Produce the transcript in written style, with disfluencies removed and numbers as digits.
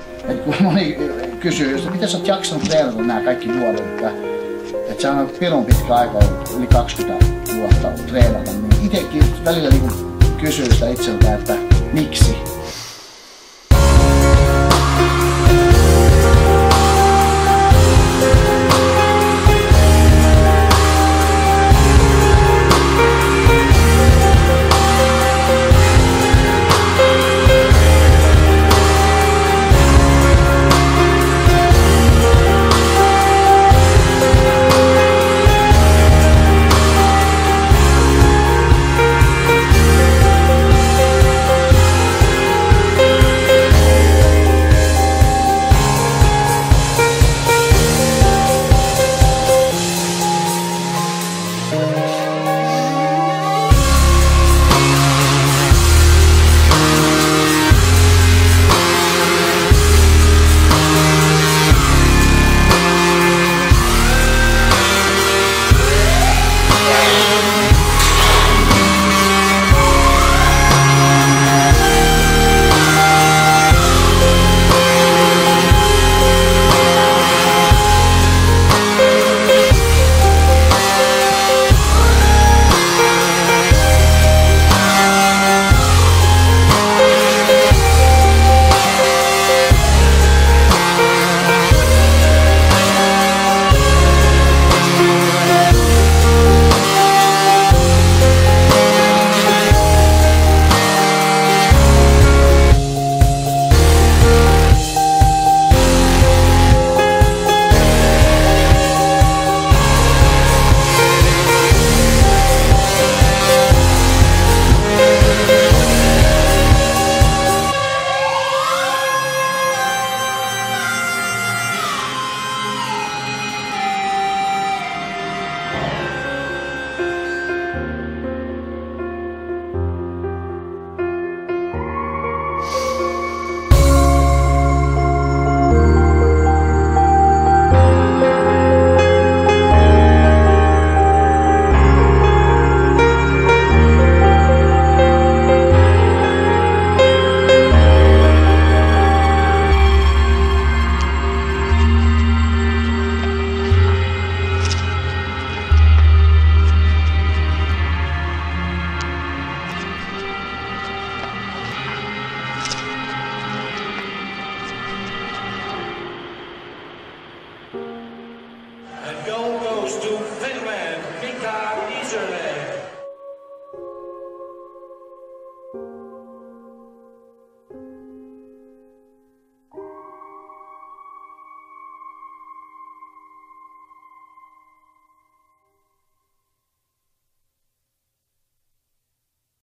että kun moni kysyy, että miten sä oot jaksanut treenata nämä kaikki vuodet, että sä on pirun pitkä aika ollut, yli 20 vuotta treenata, niin itsekin välillä niin kysyy sitä itseltä, että miksi?